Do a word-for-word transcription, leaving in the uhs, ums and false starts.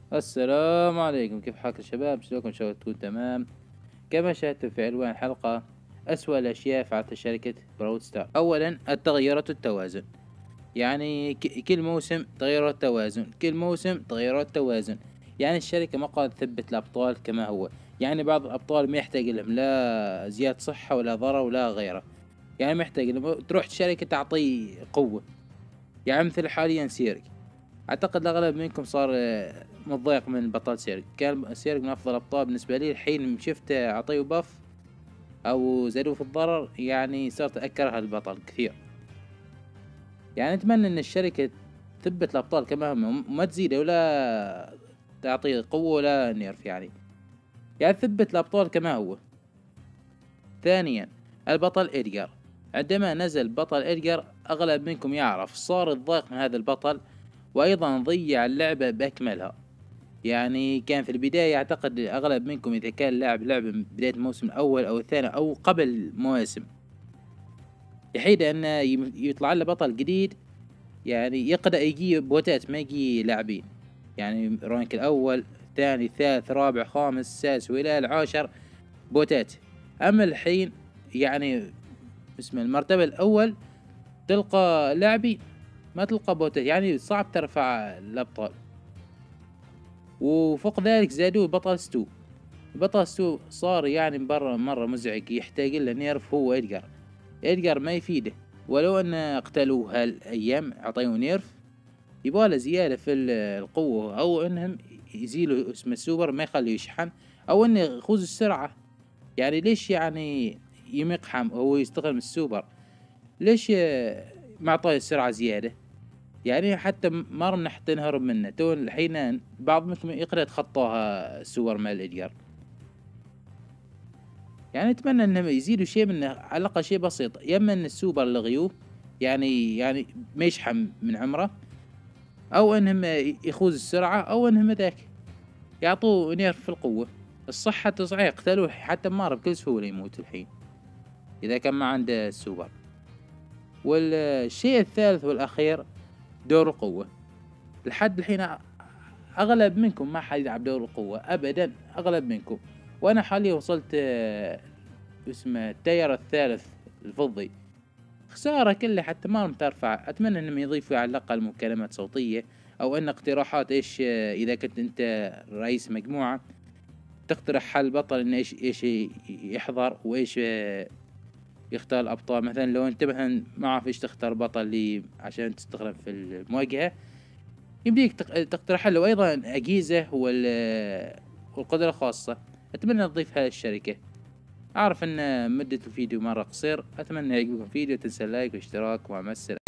السلام عليكم، كيف حالكم شباب؟ شلونكم؟ إن شاء الله تكون تمام. كما شاهدتم في عنوان الحلقة، أسوأ الأشياء فعلتها شركة براول ستار. أولا، التغيرات والتوازن. يعني ك- كل موسم تغيرات توازن، كل موسم تغيرات توازن. يعني الشركة ما قاعدة تثبت الأبطال كما هو. يعني بعض الأبطال ما يحتاج لهم لا زيادة صحة ولا ضرر ولا غيره. يعني محتاج لهم تروح الشركة تعطيه قوة. يعني مثل حاليا سيرك، اعتقد الاغلب منكم صار آه، متضايق من بطل سيرك. كان سيرك من افضل الابطال بالنسبه لي. الحين شفته اعطيه باف او زادوه في الضرر، يعني صرت اكره البطل كثير. يعني اتمنى ان الشركه تثبت الابطال كما هم، وما تزيده ولا تعطيه قوه ولا نيرف. يعني يعني ثبت الابطال كما هو. ثانيا، البطل إدغار. عندما نزل بطل إدغار اغلب منكم يعرف صار الضيق من هذا البطل، وايضا ضيع اللعبه باكملها. يعني كان في البداية أعتقد أغلب منكم إذا كان لاعب لعبة من بداية الموسم الأول أو الثاني أو قبل مواسم، يحيد أن يم- يطلع له بطل جديد. يعني يقدر يجي بوتات ما يجي لاعبين. يعني رانك الأول ثاني ثالث رابع خامس سادس وإلى العاشر بوتات. أما الحين يعني اسم المرتبة الأول تلقى لاعبين، ما تلقى بوتات. يعني صعب ترفع الأبطال. وفوق ذلك زادوه بطل ستو. بطل ستو صار يعني مرة مرة مزعج، يحتاج له نيرف. هو إدغار. إدغار ما يفيده، ولو أن قتلوه هالأيام عطيوه نيرف، يبغاله زيادة في ال- القوة، أو أنهم يزيلوا اسم السوبر ما يخليه يشحن، أو أنه يخوز السرعة. يعني ليش يعني يمقحم هو يستخدم السوبر؟ ليش آه، ما عطاه السرعة زيادة؟ يعني حتى مرة من حتى نهرب منه. تو الحين بعض منكم يقدر يتخطاها السوبر مال إدغار. يعني اتمنى انهم يزيدوا شيء منه، على الاقل شيء بسيط. يا اما ان السوبر لغيوه، يعني يعني ما يشحن من عمره، او انهم يخوز السرعة، او انهم ذاك يعطوه نيرف في القوة. الصحة تصحيح يقتلوه حتى مار بكل سهولة يموت الحين اذا كان ما عنده السوبر. والشيء الثالث والاخير، دور القوة. لحد الحين اغلب منكم ما حد يلعب دور القوة ابدا، اغلب منكم. وانا حاليا وصلت آه، اسمه التيار الثالث الفضي. خسارة كلها حتى ما ترفع. أتمنى إنهم يضيفوا على الأقل مكالمات صوتية، أو أن اقتراحات إيش آه، إذا كنت أنت رئيس مجموعة تقترح حل بطل إنه إيش إيش يحضر وإيش آه، يختار الأبطال. مثلا لو أنت مثلا ما عارف إيش تختار بطل لي عشان تستخدم في المواجهة، يمديك تق- تقترح له. أيضا أجهزة وال- والقدرة الخاصة أتمنى تضيفها الشركة. أعرف أن مدة الفيديو مرة قصير، أتمنى يعجبكم الفيديو. تنسى اللايك والاشتراك، ومع السلامة.